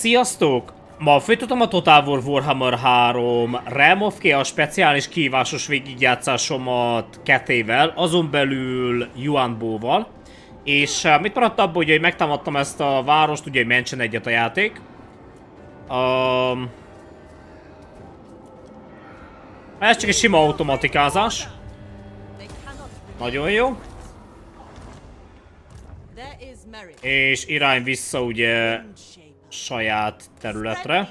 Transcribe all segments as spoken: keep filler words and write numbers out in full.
Sziasztok! Ma folytatom a Total War Warhammer három Realm of Chaos speciális kihívásos végigjátszásomat Ketével, azon belül Yuanbo-val. És uh, mit maradt abból, hogy megtámadtam ezt a várost, ugye mentsen egyet a játék. Um, ez csak egy sima automatikázás. Nagyon jó. És irány vissza ugye saját területre.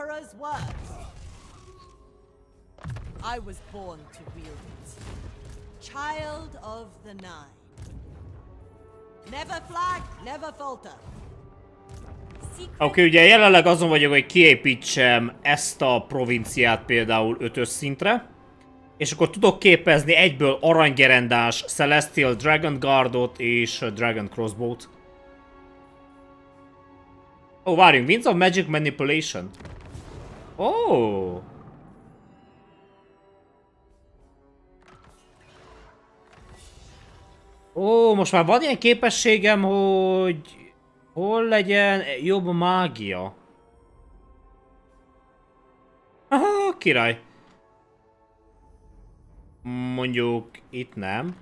Oké, okay, ugye jelenleg azon vagyok, hogy kiépítsem ezt a provinciát például ötös szintre. És akkor tudok képezni egyből aranygerendás, Celestial Dragon Guardot és Dragon Crossbow-t. Ó, oh, várjunk, Winds of Magic Manipulation. Ó! Oh. Ó, oh, most már van ilyen képességem, hogy hol legyen jobb mágia. Aha, király. Mondjuk itt nem.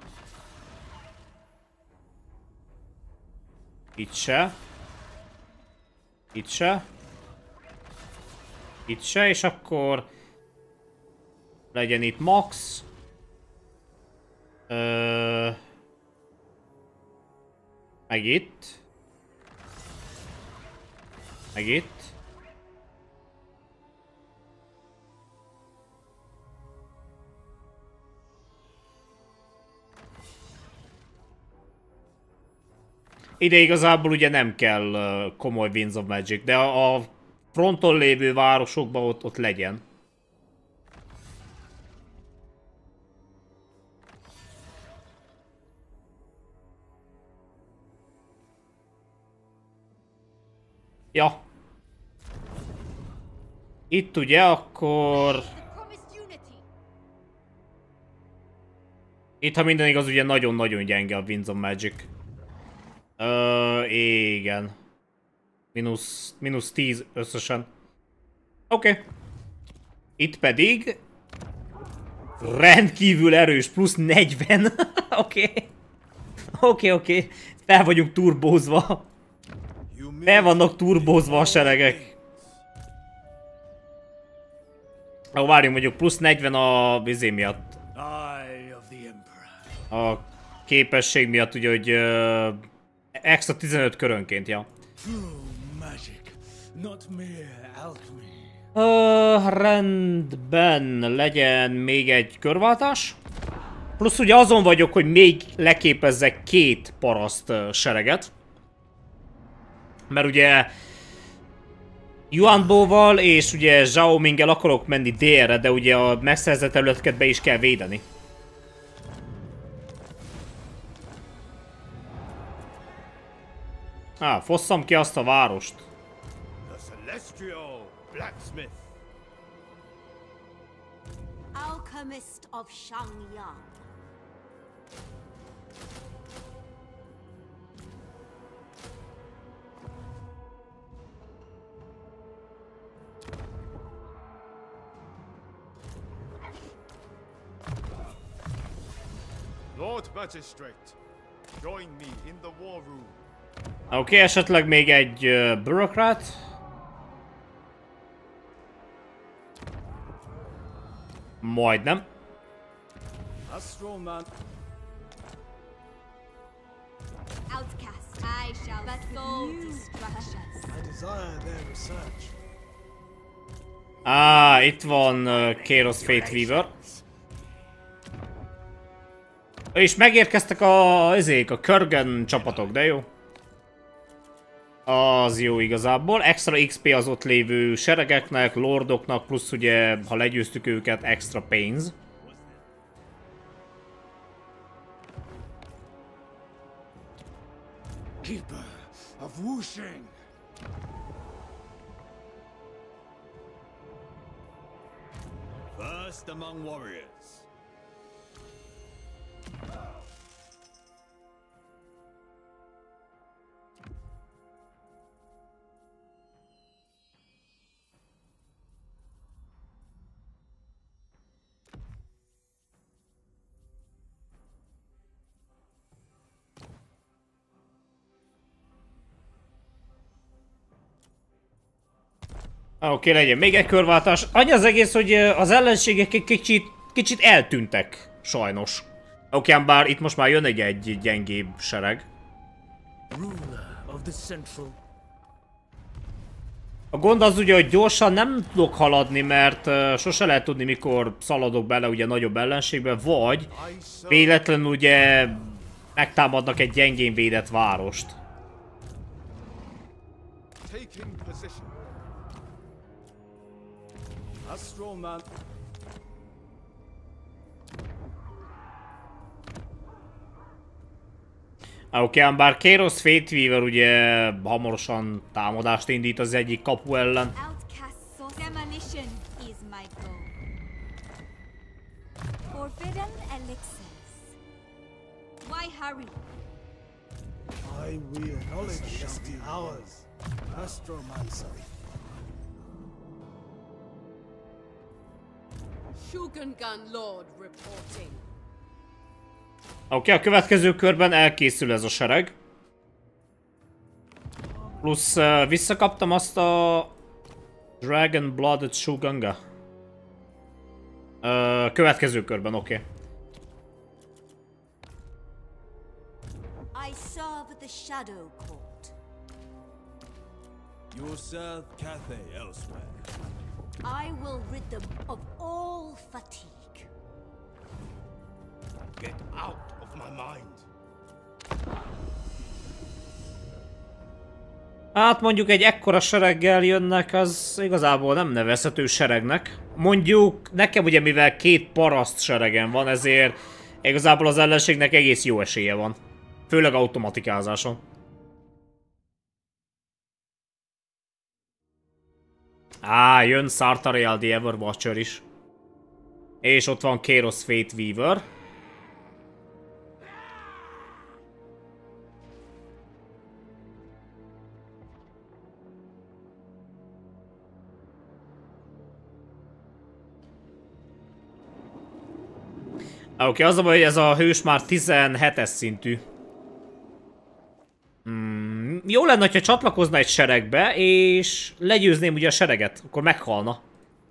Itt se. Itt se. Itt se, és akkor legyen itt max. Ö... Meg itt. Meg itt. Ide igazából ugye nem kell uh, komoly Winds of Magic, de a, a fronton lévő városokban ott, ott legyen. Ja. Itt ugye akkor... Itt, ha minden igaz, ugye nagyon-nagyon gyenge a Winds of Magic. Ö, igen. Minusz, minusz tíz összesen. Oké. Okay. Itt pedig rendkívül erős, plusz negyven. Oké. Oké, oké. Fel vagyunk turbózva. Fel vannak turbózva a seregek. Ó, várjunk, mondjuk plusz negyven a vizé miatt. A képesség miatt ugye, hogy uh, extra tizenöt körönként, ja. Uh, rendben, legyen még egy körváltás. Plusz ugye azon vagyok, hogy még leképezzek két paraszt uh, sereget. Mert ugye Yuanbo-val és ugye Zhao Minggel akarok menni délre, de ugye a megszerzett területeket be is kell védeni. Ah, fosszam ki azt a várost. Alchemist of Shangyang. Lord Magistrate, join me in the war room. Oké, okay, esetleg még egy uh, bürokrat. Majdnem. Outcast, I shall but full destructions. I desire their research. Ah, itt van uh, Chaos Fate Weaver. És megérkeztek a, ezék, a Kurgan csapatok, de jó. Az jó igazából. Extra iksz pé az ott lévő seregeknek, lordoknak, plusz ugye, ha legyőztük őket, extra pénz. Keeper of Wusheng. First among warriors. Oké, okay, legyen még egy körváltás. Annyi az egész, hogy az ellenségek egy kicsit, kicsit eltűntek, sajnos. Oké, okay, bár itt most már jön egy, egy gyengébb sereg. A gond az ugye, hogy gyorsan nem tudok haladni, mert uh, sose lehet tudni, mikor szaladok bele ugye nagyobb ellenségbe, vagy véletlenül ugye megtámadnak egy gyengén védett várost. Oké, okay, bár Kairos Fateweaver ugye hamarosan támadást indít az egyik kapu ellen. Oké, okay, a következő körben elkészül ez a sereg. Plusz uh, visszakaptam azt a Dragon Blooded Shuganga. Uh, következő körben, oké. Okay. I serve the Shadow Court. You serve Cathay elsewhere. I will rid them of all fatigue. Get out of my mind. Hát mondjuk egy ekkora sereggel jönnek, az igazából nem nevezhető seregnek. Mondjuk nekem ugye mivel két paraszt seregen van, ezért igazából az ellenségnek egész jó esélye van. Főleg automatikázáson. Á, jön Sartariel the Everwatcher is. És ott van Kairos Fateweaver. Oké, okay, az a baj, hogy ez a hős már tizenhetes szintű. Hmm, jó lenne, ha csatlakozna egy seregbe, és legyőzném ugye a sereget, akkor meghalna.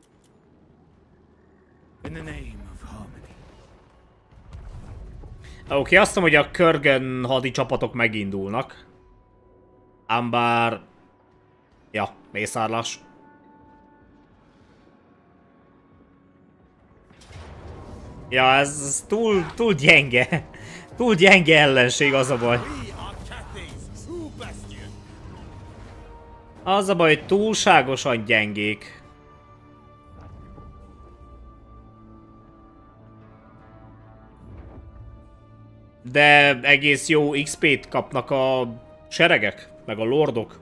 Oké, okay, azt mondom, hogy a Körgen hadi csapatok megindulnak. Ám bár... Ja, mészárlás. Ja, ez, ez túl, túl gyenge. Túl gyenge ellenség, az a baj. Az a baj, hogy túlságosan gyengék. De egész jó iksz pét kapnak a seregek, meg a lordok.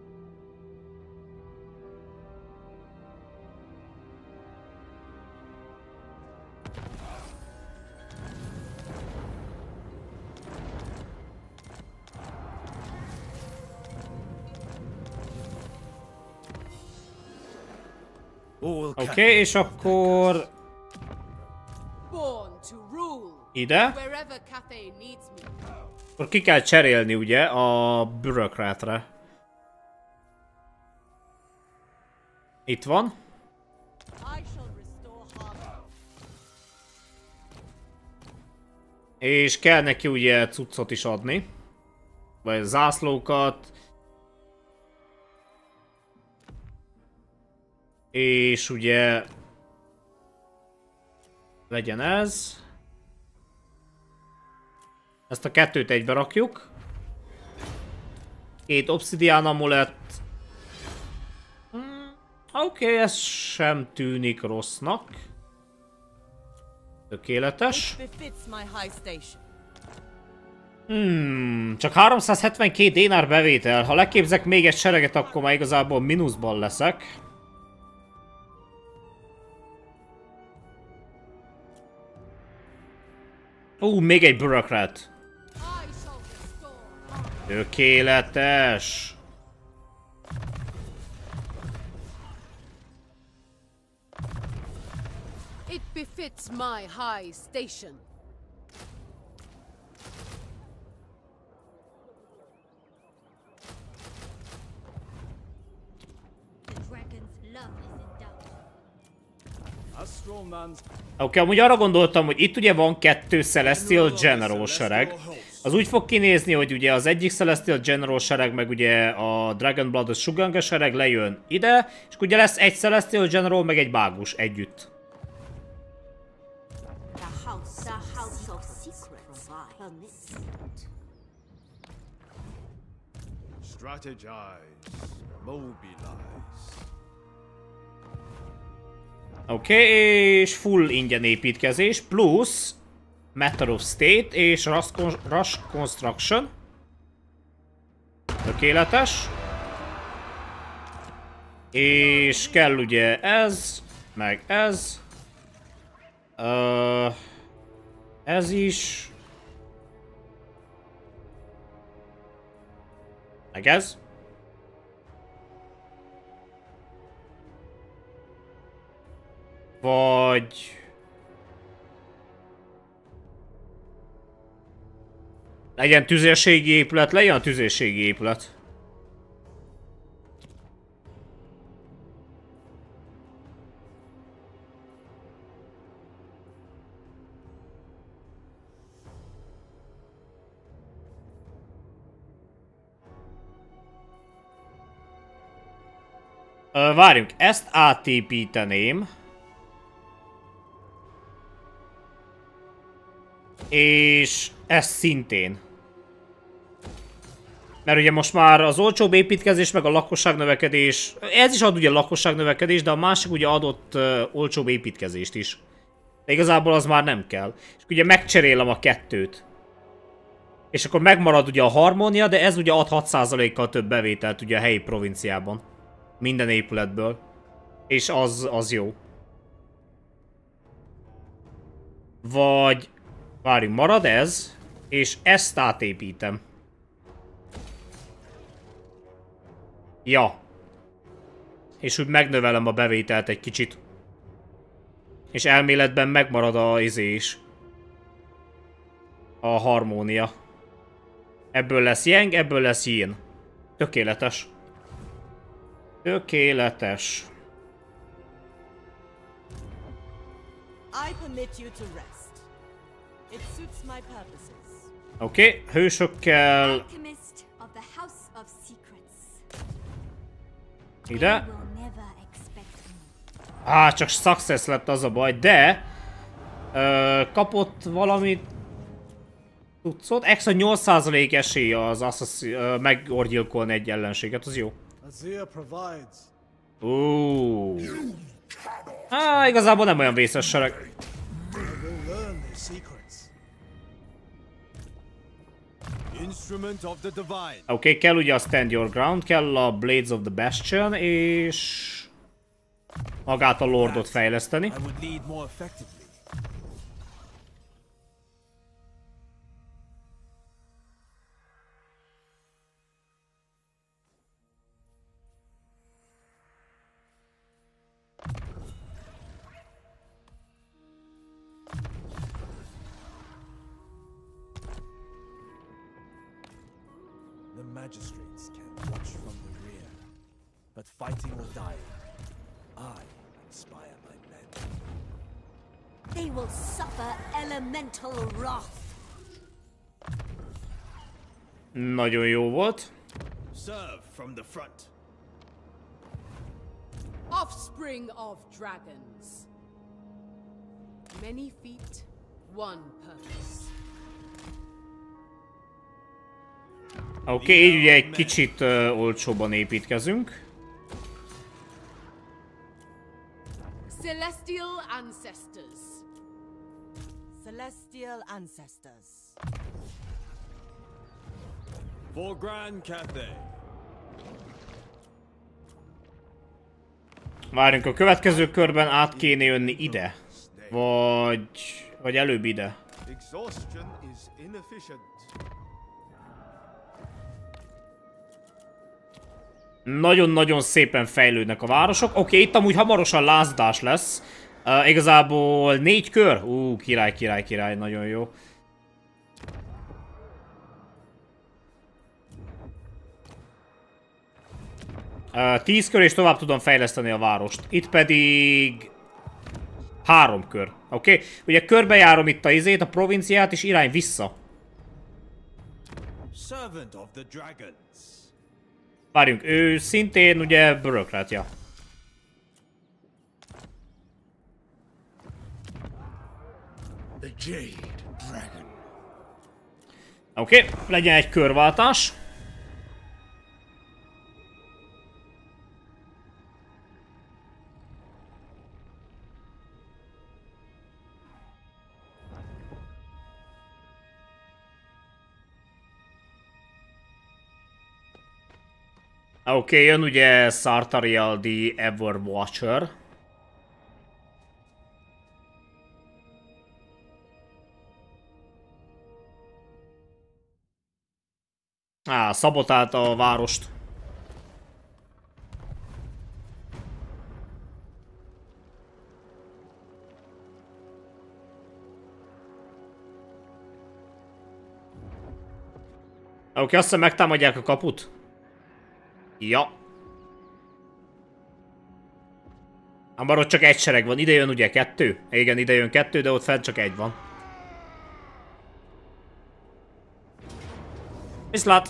Oké, okay, és akkor... Ide. Akkor ki kell cserélni ugye a bürokrátre. Itt van. És kell neki ugye cuccot is adni. Vagy zászlókat. És ugye... legyen ez. Ezt a kettőt egybe rakjuk. Két obszidián amulett. Hmm, Oké, okay, ez sem tűnik rossznak. Tökéletes. Hmm, csak háromszázhetvenkét dénár bevétel. Ha leképzek még egy sereget, akkor már igazából mínuszban leszek. Ú, uh, még egy bürokrat. Tökéletes. It befits my high station. The dragon's okay, amúgy arra gondoltam, hogy itt ugye van kettő Celestial General sereg. Az úgy fog kinézni, hogy ugye az egyik Celestial General sereg, meg ugye a Dragon Blood Suganga sereg lejön ide, és ugye lesz egy Celestial General, meg egy mágus együtt. The house, the house of secrets permits it. Strategize, mobilize. Oké, okay, és full ingyen építkezés, plusz Matter of State és Rush Construction. Tökéletes. És kell ugye ez, meg ez. Uh, ez is. Meg ez. Vagy... legyen tüzérségi épület, legyen a tüzérségi épület. Uh, várjunk, ezt átépíteném. És ez szintén. Mert ugye most már az olcsóbb építkezés, meg a lakosságnövekedés, ez is ad ugye lakosságnövekedés, de a másik ugye adott uh, olcsóbb építkezést is. De igazából az már nem kell. És ugye megcserélem a kettőt. És akkor megmarad ugye a harmónia, de ez ugye ad hat százalékkal több bevételt ugye a helyi provinciában. Minden épületből. És az, az jó. Vagy... várjunk, marad ez, és ezt átépítem. Ja. És úgy megnövelem a bevételt egy kicsit. És elméletben megmarad a izé is. A harmónia. Ebből lesz yang, ebből lesz yin. Tökéletes. Tökéletes. I permit you to rest. It suits my purposes. Oké, okay, hősökkel... Alchemist of the House of Secrets. ide. They will never expect me. Á, csak success lett az a baj, de... Ö, kapott valamit... tudszot? Extra nyolc százalék esély az assassin, ö, megorgyilkolni egy ellenséget, az jó. Azir provides. Ó. Á, igazából nem olyan vészes sereg. Oké, okay, kell ugye a Stand Your Ground, kell a Blades of the Bastion, és... magát a Lordot fejleszteni. Magistrates can watch from the rear, but fighting or dying, I inspire my men. They will suffer elemental wrath. Nagyon jó volt. Serve from the front. Offspring of dragons. Many feet, one purpose. Oké, okay, így ugye egy kicsit uh, olcsóban építkezünk. Celestial ancestors. Celestial ancestors. For Grand Cathay. Várjunk, a következő körben át kéne jönni ide. Vagy... vagy előbb ide. Exhaustion is inefficient. Nagyon-nagyon szépen fejlődnek a városok. Oké, okay, itt amúgy hamarosan lázadás lesz. Uh, igazából négy kör? Ú, uh, király, király, király, nagyon jó. Uh, tíz kör és tovább tudom fejleszteni a várost. Itt pedig... Három kör. Oké? Okay? Ugye körbejárom itt a izét, a provinciát, és irány vissza. Servant of the dragons. Várjunk, ő szintén ugye bürokratja. The Jade Dragon. Oké, okay, legyen egy körváltás. Oké, okay, jön ugye Sartariel the Everwatcher. Á, szabotált a várost. Oké, okay, azt hiszem megtámadják a kaput. Ja. Ám ott csak egy sereg van. Ide jön ugye kettő? Igen, ide jön kettő, de ott fent csak egy van. Viszlát!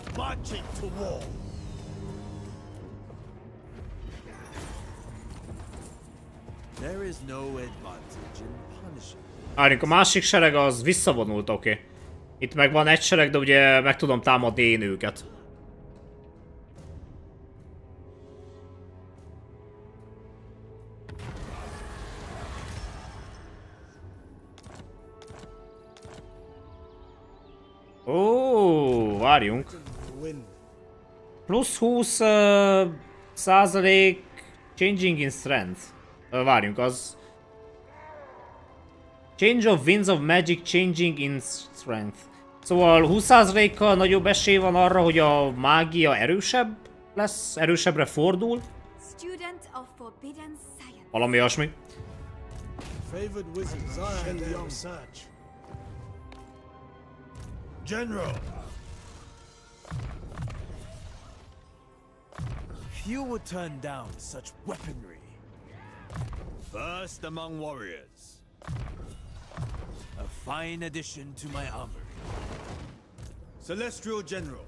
Várjunk, a másik sereg az visszavonult, oké. Okay. Itt meg van egy sereg, de ugye meg tudom támadni én őket. Ó, várjunk. Plusz húsz uh, százalék changing in strength. Uh, várjunk, az... Change of winds of magic changing in strength. Szóval húsz százalékkal nagyobb esély van arra, hogy a mágia erősebb lesz, erősebbre fordul. Valami olyasmi. Favored wizards are the young search. General! Few would turn down such weaponry. First among warriors. A fine addition to my armory. Celestial General.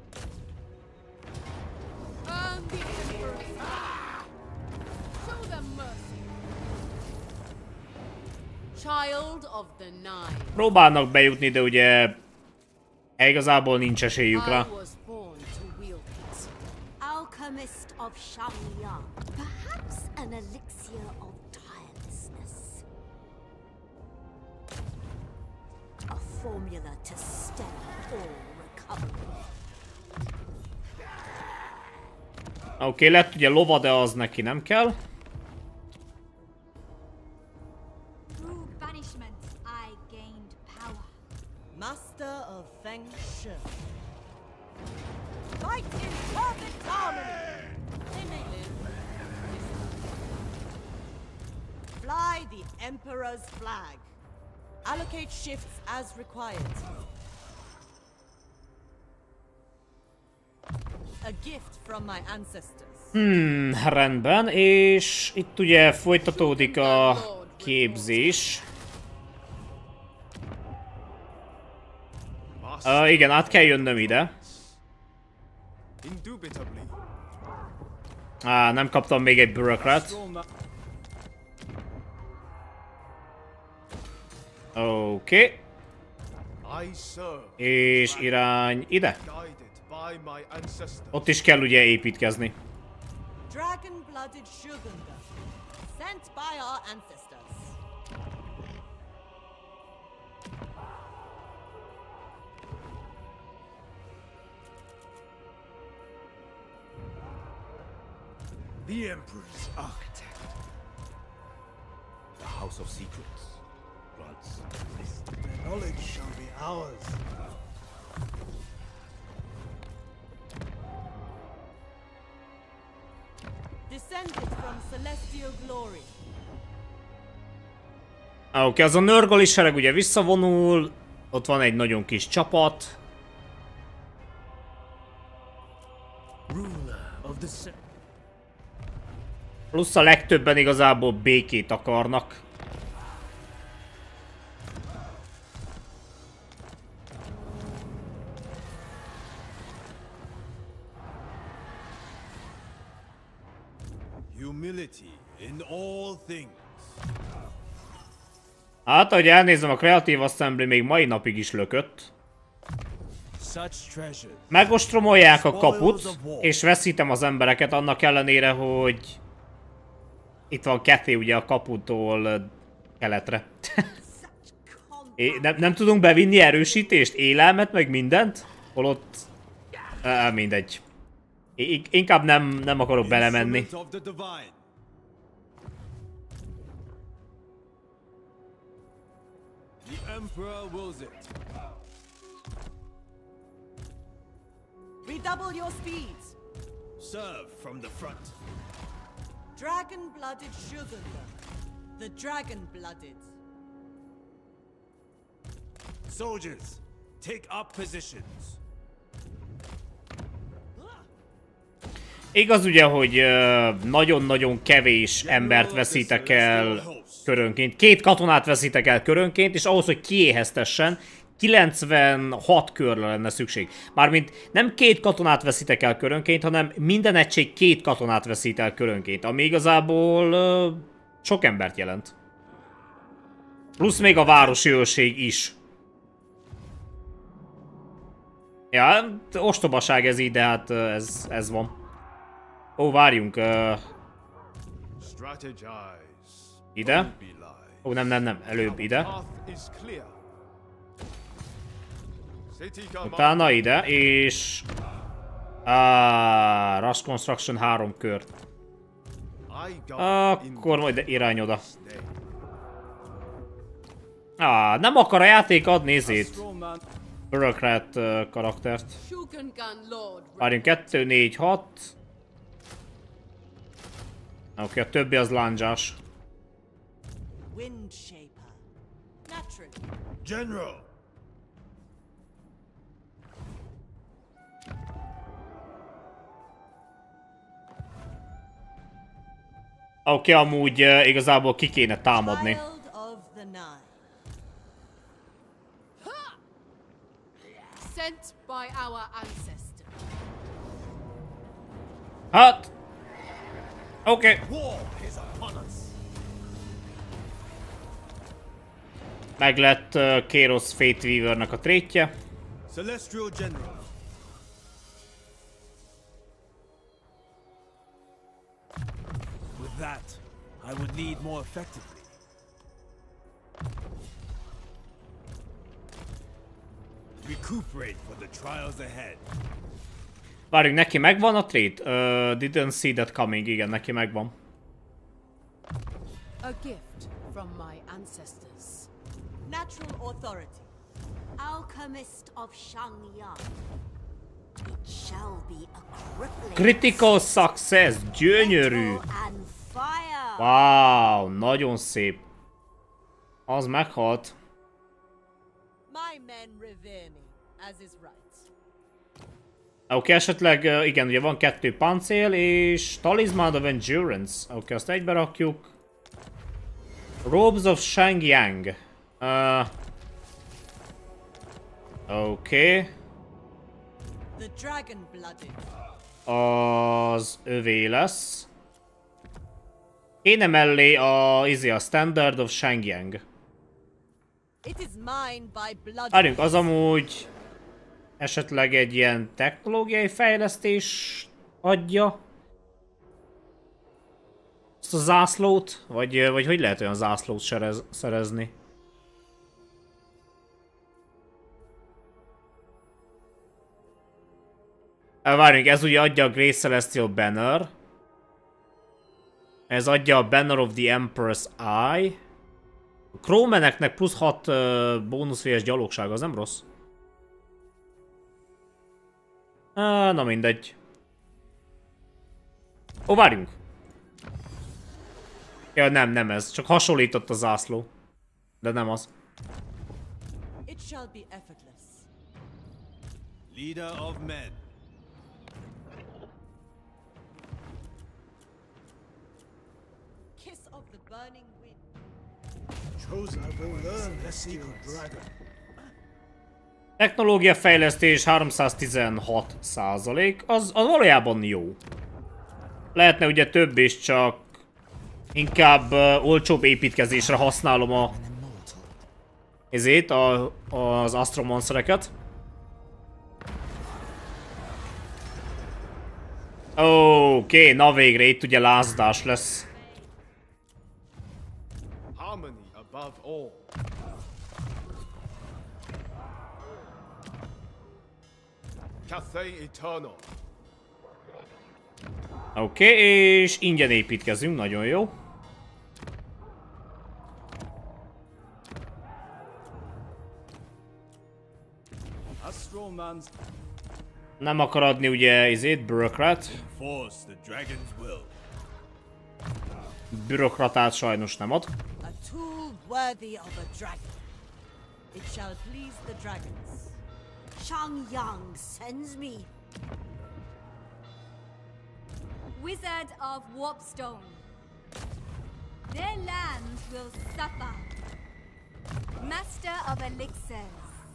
Earn the Emperor's wrath. Show them mercy. Child of the Nine. Próbálnak bejutni, de ugye igazából nincs esélyük rá. Alchemist of Shangya. Perhaps an elixir of tirelessness. A formula to stem all recovery. Oké, okay, lett ugye lova, de az neki nem kell. Through banishment I gained power. Master of Feng Shui. Fight in perfect harmony. They may live. Fly the Emperor's flag. Allocate shifts as required. A gift from my ancestors. Hmm, rendben, és itt ugye folytatódik a képzés. Uh, igen, át kell jönnöm ide. Á, nem kaptam még egy bürokrat. Oké. Okay. És irány ide. Ott is kell ugye építkezni. Dragon-blooded Shugunda, sent by our ancestors. The Emperor's architect. The House of Secrets. Bloods. The knowledge shall be ours. Descended from celestial glory. Oké, okay, az a nörgoli sereg ugye visszavonul. Ott van egy nagyon kis csapat. Plusz a legtöbben igazából békét akarnak. Humility in all things. Hát, ahogy elnézem, a Creative Assembly még mai napig is lökött. Such treasures. Megostromolják a kaput, és veszítem az embereket annak ellenére, hogy itt van Cathy ugye a kaputól keletre. É, nem, nem tudunk bevinni erősítést, élelmet, meg mindent? Holott... Uh, mindegy. I inkább nem, nem akarok belemenni. The Emperor wills it. Redouble your speeds. Serve from the front. Dragon-blooded sugar. The dragon-blooded. Soldiers, take up positions. Igaz ugye, hogy nagyon-nagyon kevés embert veszítek el körönként. Két katonát veszítek el körönként, és ahhoz, hogy kiéheztessen, kilencvenhat körre lenne szükség. Mármint nem két katonát veszítek el körönként, hanem minden egység két katonát veszít el körönként, ami igazából uh, sok embert jelent. Plusz még a városi őrség is. Ja, ostobaság ez így, de hát ez, ez van. Ó, várjunk. Uh, ide. Ó, nem, nem, nem. Előbb ide. Utána ide, és... Ah, Rush Construction három kör. Akkor majd irány oda. Ah, nem akar a játék adni nézét. Bureaucrat uh, karaktert. Várjunk, kettő, négy, hat. Oké, okay, a többi az lándzsás. General. Oké, okay, amúgy uh, igazából ki kéne támadni. Sent by our ancestor. Hát. Oké. Okay. Meg lett uh, Kairos Fate Weavernek a trétje. Celestial General. With that, I would lead more effectively. Recuperate for the trials ahead. Várjunk, neki megvan a trait? Uh, didn't see that coming. Igen, neki megvan. A gift from my ancestors. Natural authority. Alchemist of Shangyang. It shall be a crippling. Critical success. Gyönyörű. Wow, nagyon szép. Az meghalt. My men revere me, as is right. Oké, okay, esetleg, uh, igen, ugye van kettő páncél, és Talisman of Endurance. Oké, okay, azt egybe rakjuk. Robes of Shangyang. Uh, Oké. Okay. The dragon-blooded. Az övé lesz. Kéne mellé a, izé, a Standard of Shangyang. It is mine by blood. Várjunk, az amúgy esetleg egy ilyen technológiai fejlesztés adja ezt a zászlót? Vagy, vagy hogy lehet olyan zászlót serez, szerezni? Várjunk, ez ugye adja a Great Celestial Banner. Ez adja a Banner of the Emperor's Eye. A Crowmaneknek plusz hat uh, bónuszféles gyalogság, az nem rossz. Ah, na mindegy. Ó, várjunk. Ja, nem, nem ez. Csak hasonlított a zászló. De nem az. It shall be effortless. Leader of men. Kiss of the burning wind. Chosen will learn the secret dragon. Technológia fejlesztés háromszáztizenhat százalék, az, az valójában jó. Lehetne ugye több is, csak inkább uh, olcsóbb építkezésre használom a ezért, a, az astromonstereket. Oké, okay, na végre itt ugye lázdás lesz. Harmony above all. Cathay Eternal. Oké, okay, és ingyen építkezünk, nagyon jó. Nem akar adni ugye izét, bürokrat. Bürokratát sajnos nem ad. A tool worthy of a dragon. It shall please the dragons. Changyang sends me. Wizard of Warpstone. Their land will suffer. Master of Elixirs.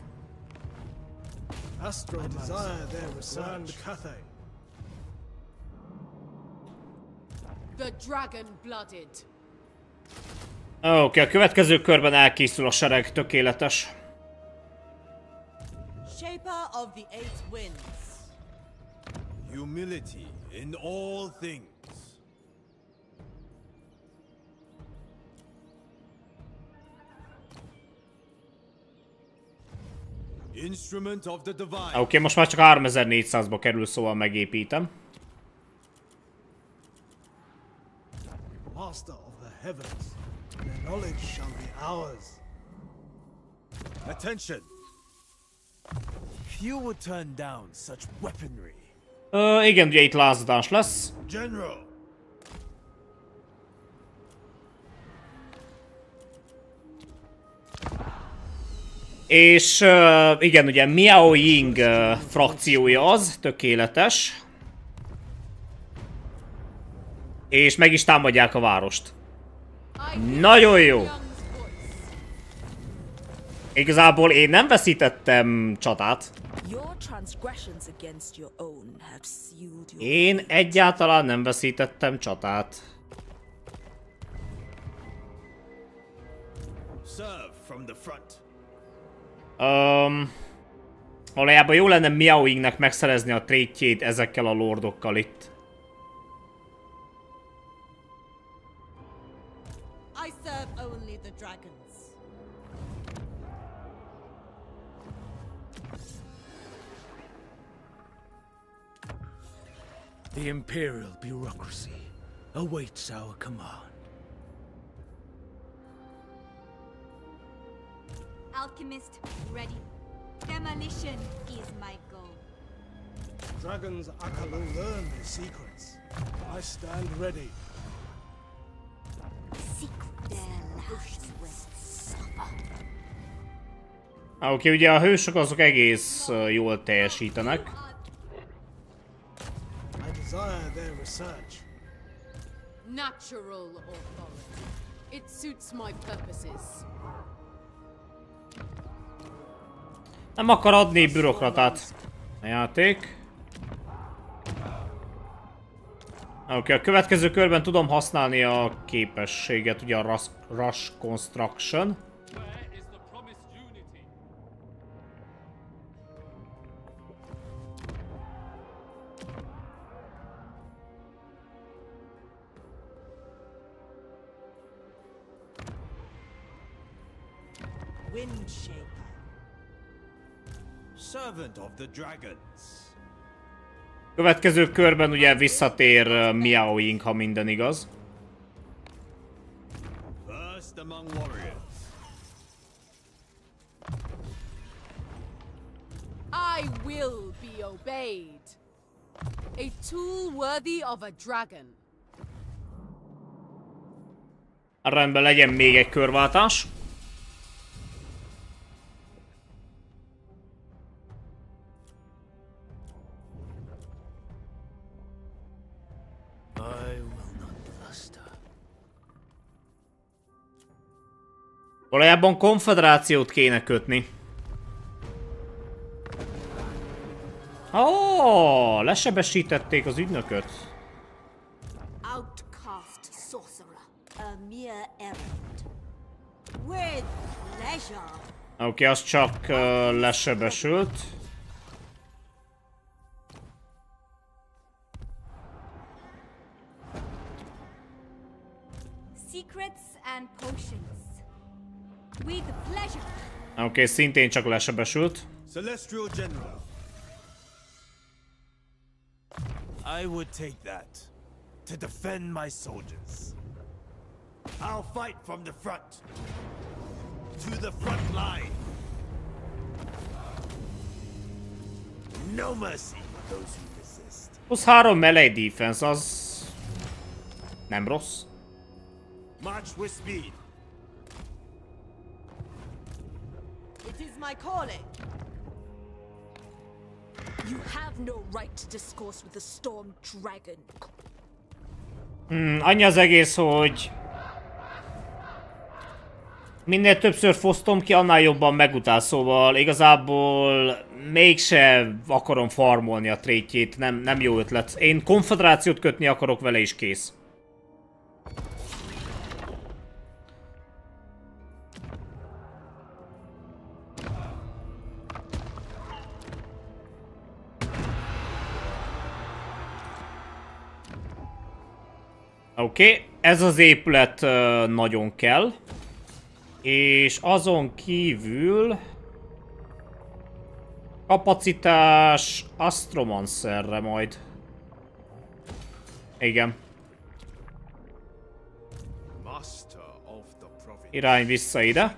Astro desire their research. Cathay. The dragon-blooded. Oké, okay, a következő körben elkészül a sereg, tökéletes. Shaper of the eight winds. Humility in all things. Instrument of the divine. Oké, okay, most már csak háromezer-négyszázba kerül, szóval megépítem. Master of the heavens, their knowledge shall be ours. Attention! Few would turn down such weaponry. Ö, igen, ugye itt lázadás lesz. General! És uh, igen, ugye Miao Ying uh, frakciója az, tökéletes. És meg is támadják a várost. Nagyon jó! Igazából én nem veszítettem csatát. Én egyáltalán nem veszítettem csatát. Um, valójában jó lenne Miao Yingnek megszerezni a trétjét ezekkel a lordokkal itt. I serve only the dragons. The imperial bureaucracy awaits our command. Alchemist ready. Demolition is my goal. Dragons Akalu learn the secrets. I stand ready. Secret their lands will suffer. Oké, okay, ugye a hősök azok egész uh, jól teljesítenek. I desire their research. Natural authority. It suits my purposes. Nem akar adni bürokratát a játék. Oké, okay, a következő körben tudom használni a képességet, ugye a Rush, rush Construction. Wind shaper. Servant of the dragons. Következő körben ugye visszatér uh, Miao Ying, ha minden igaz. First among warriors. I will be obeyed. A tool worthy of a dragon. Rendben, legyen még egy körváltás. Valójában konfederációt kéne kötni. Ó, oh, lesebesítették az ügynököt. outcast sorcerer. A mere errand. With pleasure. Oké, okay, az csak uh, lesebesült. Secrets and potions. With pleasure. Oké, okay, szintén csak lesebesült. Celestial General. I would take that to defend my soldiers. I'll fight from the front. To the front line. No mercy for those who resist. Plusz három melee defense, az nem rossz. March with speed. It is my calling. You have no right to discourse with the Storm Dragon. Hmm, annyi az egész, hogy minél többször fosztom ki, annál jobban megutál, szóval igazából mégse akarom farmolni a trétjét, nem, nem jó ötlet. Én konfederációt kötni akarok vele, is kész. Oké, okay. Ez az épület uh, nagyon kell. És azon kívül kapacitás Astromancerre majd. Igen. Irány vissza ide.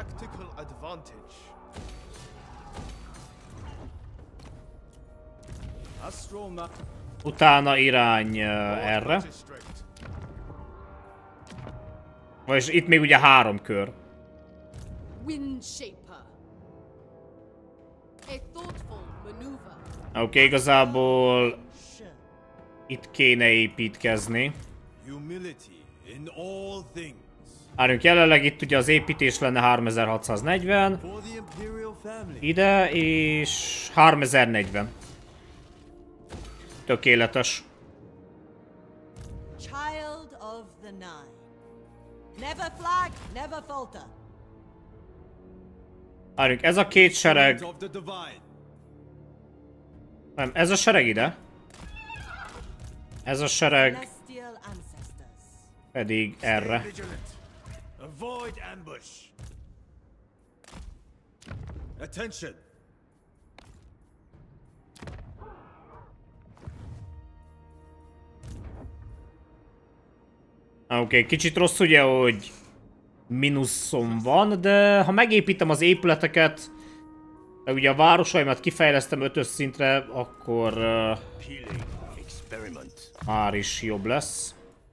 Utána irány uh, erre. Vagyis itt még ugye három kör. Windshaper. A thoughtful maneuver. Oké, okay, igazából itt kéne építkezni. Várjunk, jelenleg itt ugye az építés lenne háromezer-hatszáznegyven. Ide és háromezer-negyven. Tökéletes. Child of the Nine. Never flag, never falter. Várjunk, ez a két sereg... Nem, ez a sereg ide. Ez a sereg... pedig erre. Oké, okay, kicsit rossz ugye, hogy mínuszom van, de ha megépítem az épületeket, de ugye a városaimat kifejlesztem ötös szintre, akkor uh, már is jobb lesz.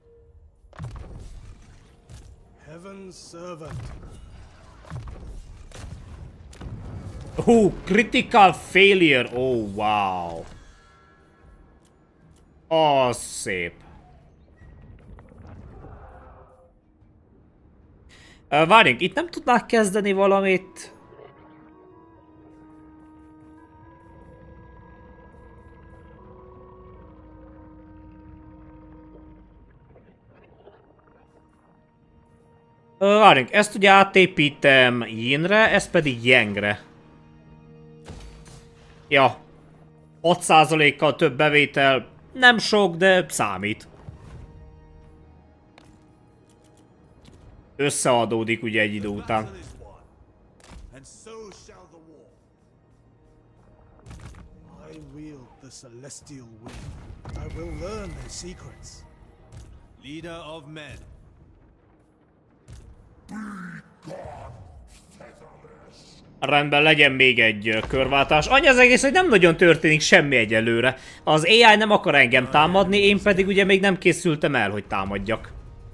Oh, critical failure! Oh, wow! Az szép. Uh, várjunk, itt nem tudnák kezdeni valamit? Uh, várjunk, ezt ugye átépítem Yinre, ez pedig Yangre. Ja. hat százalékkal több bevétel, nem sok, de számít. Összeadódik ugye egy idő után. I wield the celestial wind. I will learn their secrets. Leader of men. Rendben, legyen még egy körváltás. Annyi az egész, hogy nem nagyon történik semmi egyelőre. Az á i nem akar engem támadni, én pedig ugye még nem készültem el, hogy támadjak.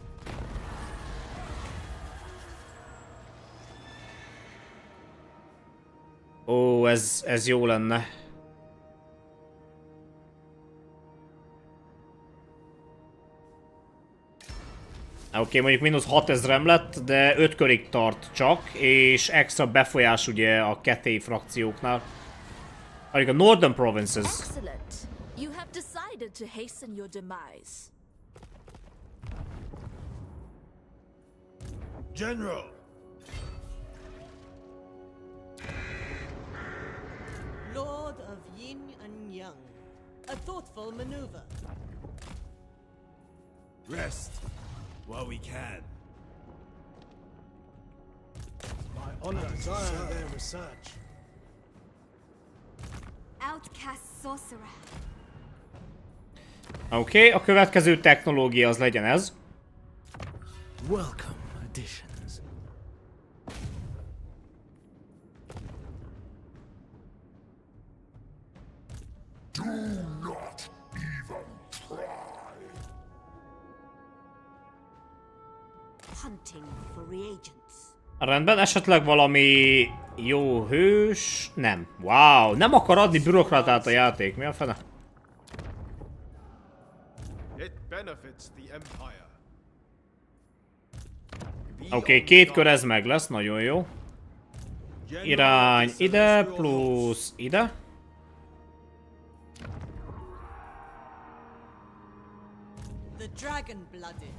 Ó, ez, ez jó lenne. Oké, okay, mondjuk mínusz hatezrem lett, de öt körig tart csak, és extra befolyás ugye a kettély frakcióknál. A Northern Provinces. Excellent. You have decided to hasten your demise. General. Lord of Yin and Yang. A thoughtful maneuver. Rest while we can. My honor desire their research. Outcast sorcerer. Oké, okay, a következő technológia az legyen ez. Welcome additions. Do not even try. Hunting for reagents. Rendben, esetleg valami jó hős? Nem. Wow, nem akar adni bürokratát a játék. Mi a fene? It benefits the Empire. Oké, okay, két kör ez meg lesz, nagyon jó. Irány ide, plusz ide. The dragon-blooded.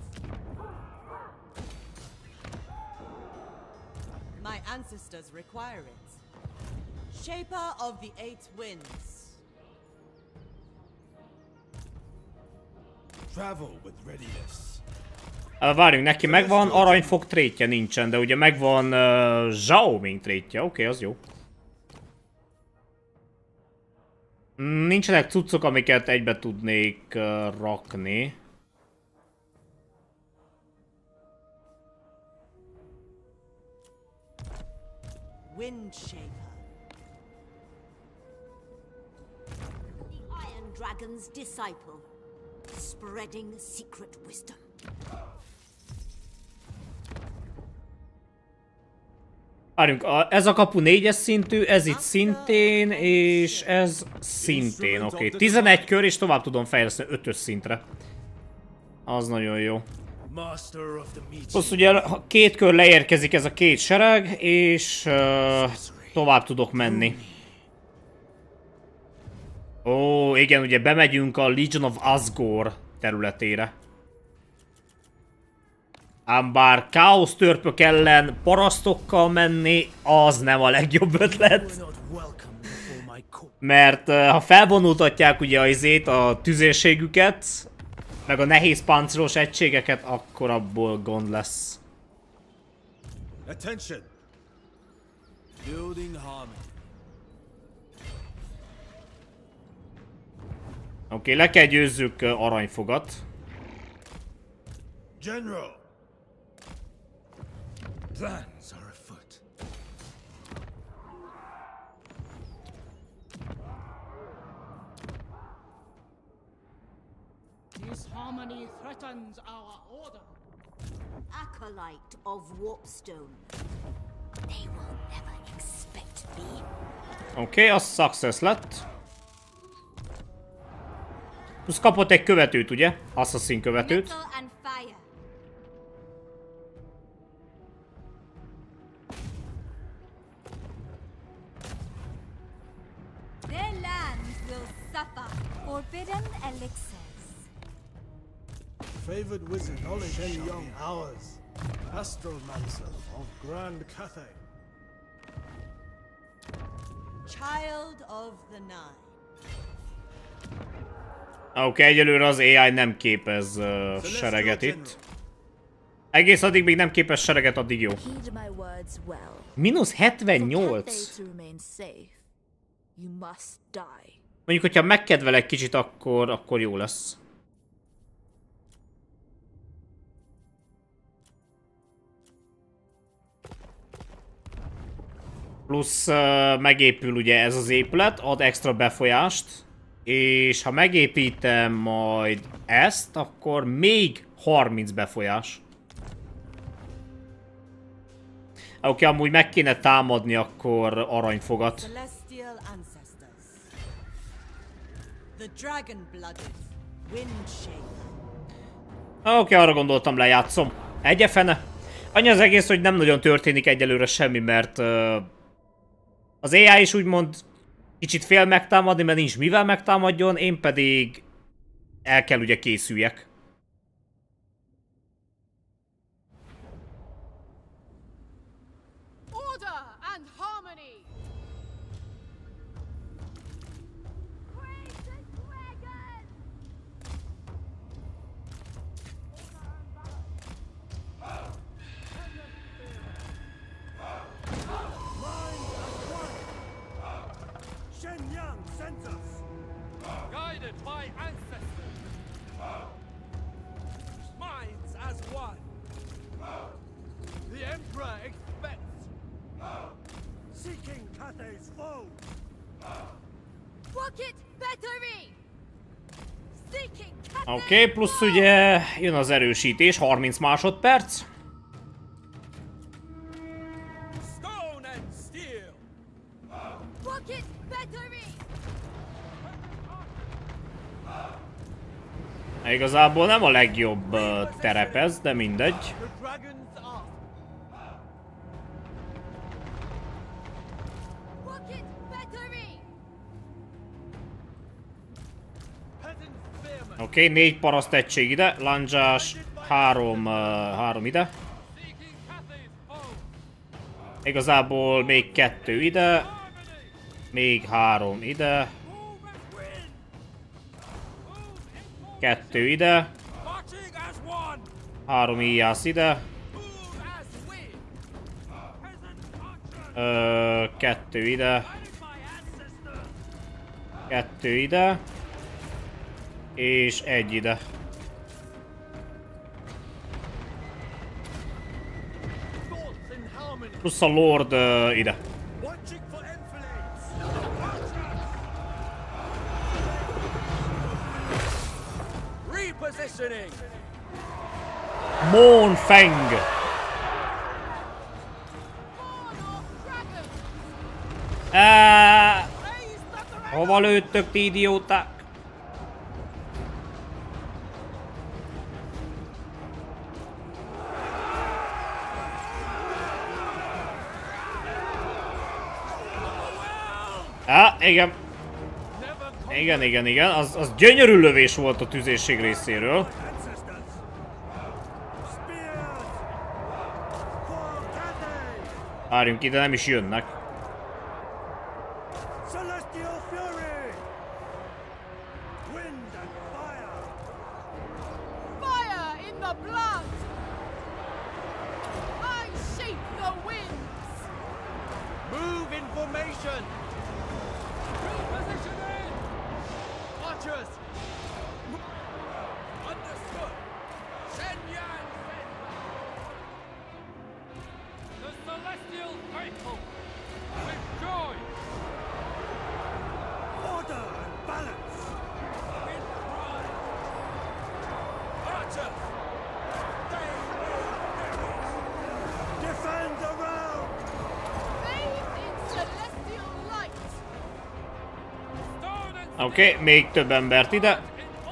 My ancestors require it. Shaper of the Eight Winds. Travel with readiness. Várjunk, neki megvan aranyfog trétje, nincsen, de ugye megvan uh, Zhao Ming trétje, oké, okay, az jó. Nincsenek cuccok, amiket egybe tudnék uh, rakni. Windshaper. The Iron Dragon's disciple, spreading secret wisdom. Várjunk, ez a kapu négyes szintű, ez itt szintén, és ez szintén, oké. Okay. tizenegy kör, és tovább tudom fejleszteni ötös szintre. Az nagyon jó. Plusz ugye két kör leérkezik ez a két sereg, és uh, tovább tudok menni. Ó, igen, ugye bemegyünk a Legion of Asgore területére. Ám bár káosz törpök ellen parasztokkal menni, az nem a legjobb ötlet. Mert uh, ha felvonultatják ugye a izét, a tüzérségüket, meg a nehéz páncélos egységeket, akkor abból gond lesz. Attention. Building harmony. Oké, okay, le kell győzzük uh, aranyfogat. General. Plans are afoot. Disharmony threatens our order. Acolyte of Warpstone. They will never expect me. Oké, okay, az success lett. Plusz kapott egy követőt, ugye? Assassin követőt. Their lands will suffer forbidden elixirs. Favored wizard knowledge and young hours. Astromancer of Grand Cathay. Child of the Nine. Oké, okay, egyelőre az á i nem képez uh, sereget itt. Egész addig még nem képez sereget, addig jó. Mínusz hetvennyolc. Mondjuk, hogyha megkedvel egy kicsit, akkor, akkor jó lesz. Plusz uh, megépül ugye ez az épület, ad extra befolyást. És ha megépítem majd ezt, akkor még harminc befolyás. Oké, okay, amúgy meg kéne támadni akkor aranyfogat. Oké, okay, arra gondoltam, lejátszom. Egye fene. Annyi az egész, hogy nem nagyon történik egyelőre semmi, mert uh, az á i is úgymond kicsit fél megtámadni, mert nincs mivel megtámadjon, én pedig el kell ugye készüljek. Oké, okay, plusz ugye jön az erősítés, harminc másodperc. Igazából nem a legjobb uh, terep ez, de mindegy. Oké, okay, négy paraszt egység ide, landzsás, három, uh, három ide. Igazából még kettő ide, még három ide. Kettő ide. Három íjász ide. Ö, kettő ide. Kettő ide. És egy ide. Plusz a Lord uh, ide. Moonfang. Uh, hova lőttök, ti idióták? Ah, igen. Igen, igen, igen. Az, az gyönyörű lövés volt a tüzérség részéről. Várjunk ide, nem is jönnek. Oké, okay, még több embert ide.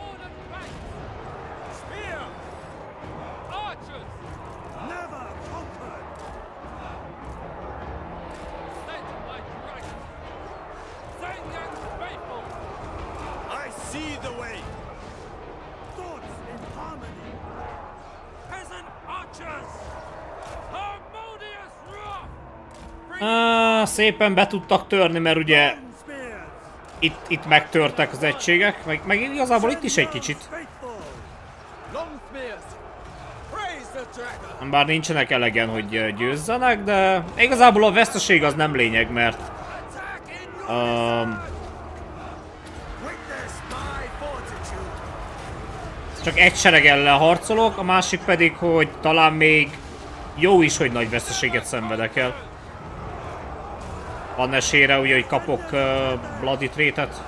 Ah, szépen be tudtak törni, mert ugye Itt, itt megtörtek az egységek, meg, meg igazából itt is egy kicsit. Bár nincsenek elegen, hogy győzzenek, de igazából a veszteség az nem lényeg, mert um, csak egy sereg ellen harcolok, a másik pedig, hogy talán még jó is, hogy nagy veszteséget szenvedek el. Van esélyre, ugye, hogy kapok uh, Bloody Trait-et.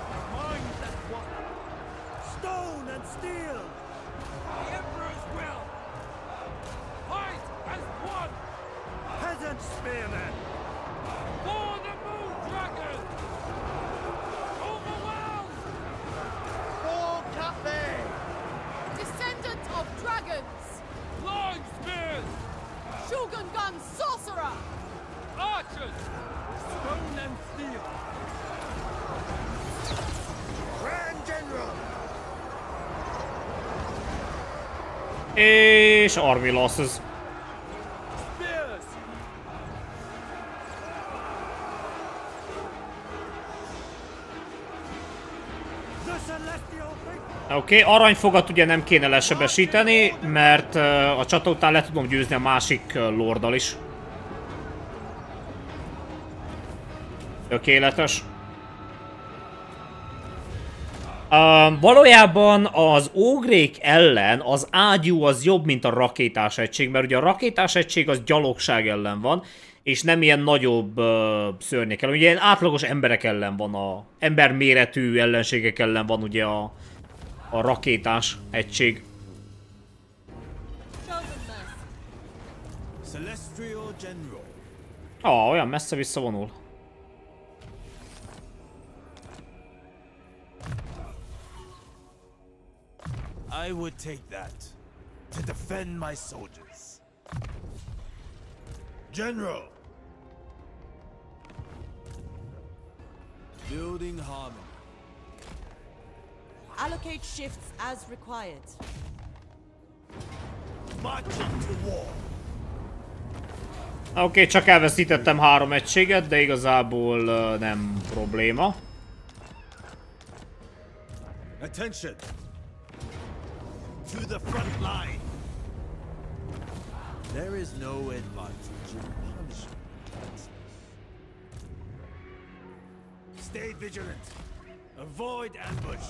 És army losses. Oké, okay, aranyfogat ugye nem kéne lesebesíteni, mert uh, a csata után le tudom győzni a másik uh, lorddal is. Tökéletes. Uh, valójában az ógrék ellen az ágyú az jobb, mint a rakétás egység, mert ugye a rakétás egység az gyalogság ellen van, és nem ilyen nagyobb uh, szörnyekkel. Ugye ilyen átlagos emberek ellen van, a emberméretű ellenségek ellen van ugye a, a rakétás egység. Celestial General. Ah, olyan messze visszavonul. I would take that to defend my soldiers. General. Building harmony. Allocate shifts as required. Marching to war. Oké, okay, csak elveszítettem három egységet, de igazából uh, nem probléma. Attention. To the front line. There is no advantage in punishing offenses. Stay vigilant. Avoid ambush.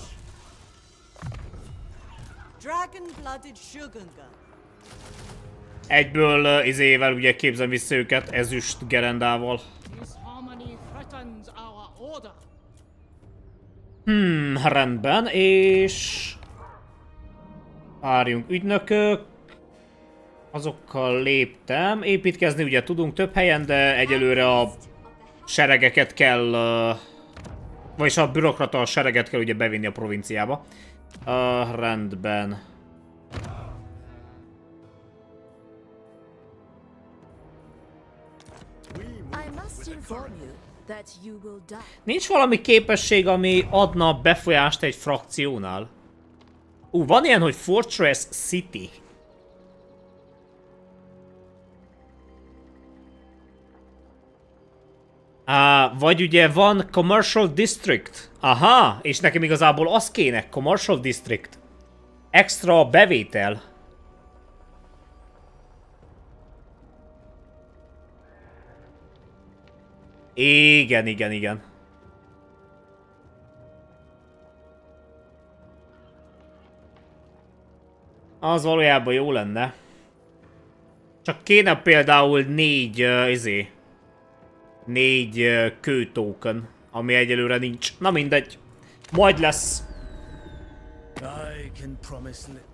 Dragon-blooded Shogunga. Egyből uh, izével ugye képzem vissza őket, ezüst gerendával. Hmm, rendben, és... Várjunk, ügynökök. Azokkal léptem. Építkezni ugye tudunk több helyen, de egyelőre a seregeket kell... Uh, vagyis a bürokrata sereget kell ugye bevinni a provinciába. Uh, rendben. Nincs valami képesség, ami adna befolyást egy frakciónál? Ú, van ilyen, hogy Fortress City. Uh, vagy ugye van Commercial District. Aha, és nekem igazából az kéne, Commercial District. Extra bevétel. Igen, igen, igen. Az valójában jó lenne. Csak kéne például négy, uh, izé. Négy uh, kőtóken, ami egyelőre nincs. Na mindegy. Majd lesz. I can promise li-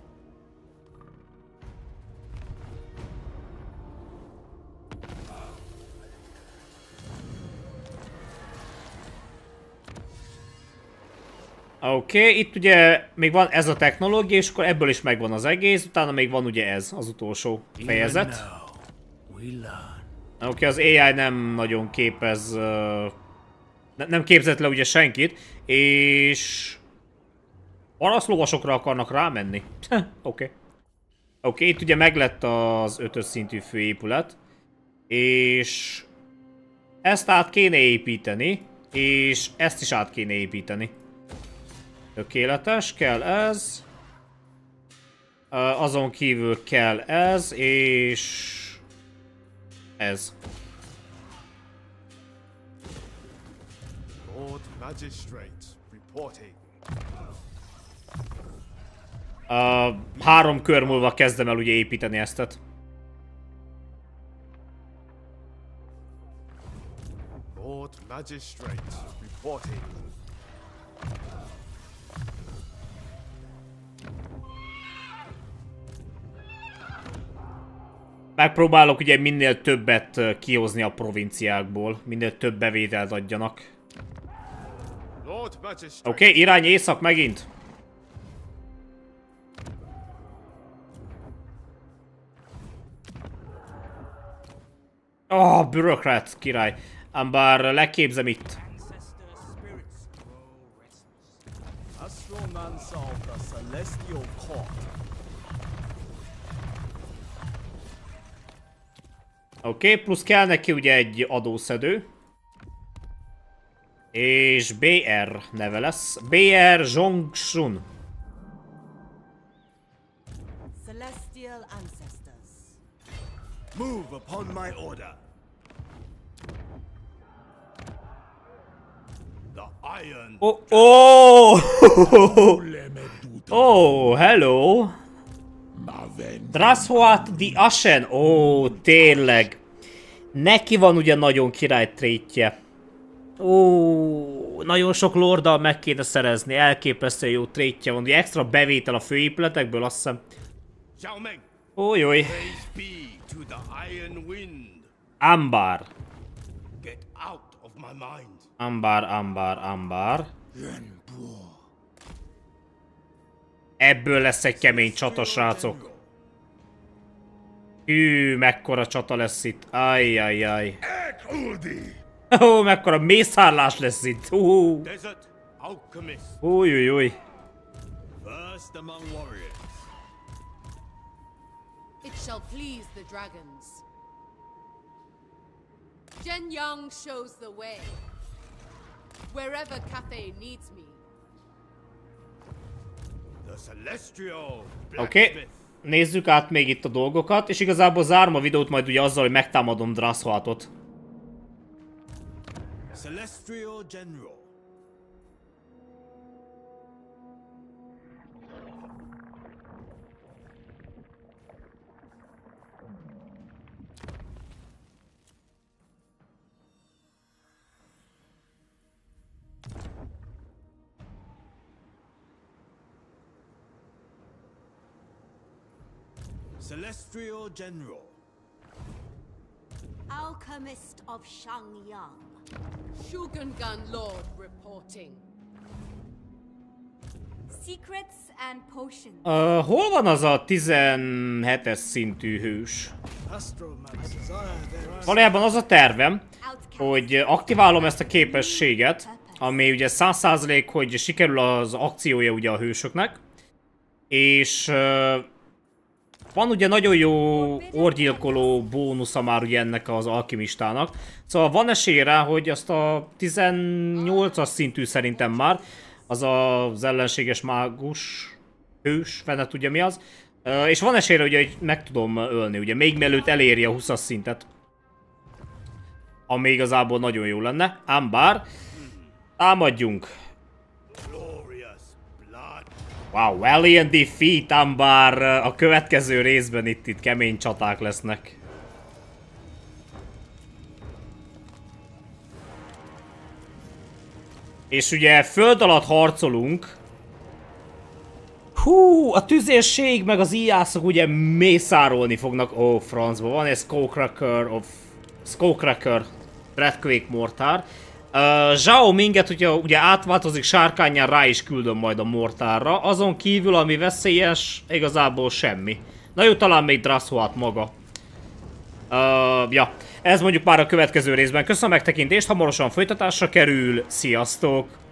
Oké, okay, itt ugye még van ez a technológia, és akkor ebből is megvan az egész, utána még van ugye ez, az utolsó fejezet. Oké, okay, az á i nem nagyon képez, uh, ne, nem képzett le ugye senkit, és parasztlovasokra akarnak rámenni. Oké. Oké, okay, itt ugye meglett az ötös szintű főépület, és ezt át kéne építeni, és ezt is át kéne építeni. Tökéletes, kell ez. Uh, azon kívül kell ez, és ez. Lord Magistrate reporting. Uh, három kör múlva kezdem el ugye építeni eztet. Lord Magistrate reporting. Megpróbálok ugye minél többet kihozni a provinciákból, minél több bevételt adjanak. Oké, okay, irány észak megint. Ah, oh, bürokrat király. Ám bár leképzem itt. Oké, okay, plusz kell neki ugye egy adószedő. És bé er neve lesz. bé er Zhongshun. Celestial ancestors. Move upon my order. The iron. Oh, oh! Oh, hello! Drashoat di Ashen. Ó, oh, tényleg. Neki van ugye nagyon király trétje. Ó, nagyon sok lorddal meg kéne szerezni, elképesztően jó trétje van. Ugye extra bevétel a főépületekből, azt hiszem. Ójjj. Ambar. Ambar, ambar, ambar. Ebből lesz egy kemény csata, srácok. Hű, mekkora csata lesz itt. Ajjajjaj. Ó, mekkora mészárlás lesz itt. Ó. Újjújjúj. It shall please the dragons. Zhen Yang shows the way. Wherever Cathay needs me. Oké, okay. Nézzük át még itt a dolgokat, és igazából zárom a videót majd ugye azzal, hogy megtámadom Draszhoatot. Celestial General. Celestial General. Alchemist of Shangyang. Shugengan Lord reporting. Secrets and potions. Uh, hol van az a tizenhetes szintű hős? Valójában az a tervem, hogy aktiválom ezt a képességet, ami ugye száz százalék, hogy sikerül az akciója ugye a hősöknek, és uh, van ugye nagyon jó orgyilkoló bónusza már ugye ennek az alkimistának. Szóval van esély rá, hogy azt a tizennyolcas szintű szerintem már, az az ellenséges mágus hős, fene tudja mi az. És van esély rá, ugye, hogy meg tudom ölni, ugye még mielőtt eléri a húszas szintet. Ami igazából nagyon jó lenne. Ám bár, támadjunk. Wow, Valiant Defeat, ám bár a következő részben itt, itt kemény csaták lesznek. És ugye föld alatt harcolunk. Hú, a tüzérség meg az íjászok ugye mészárolni fognak. Ó, oh, francba van egy Skullcracker of... Skullcracker Dreadquake Mortár. Uh, Zhao Minget, hogyha ugye átváltozik sárkánnyán, rá is küldöm majd a mortárra. Azon kívül, ami veszélyes, igazából semmi. Na jó, talán még Draszhoat maga. Uh, ja, ez mondjuk már a következő részben. Köszönöm a megtekintést, hamarosan folytatásra kerül. Sziasztok!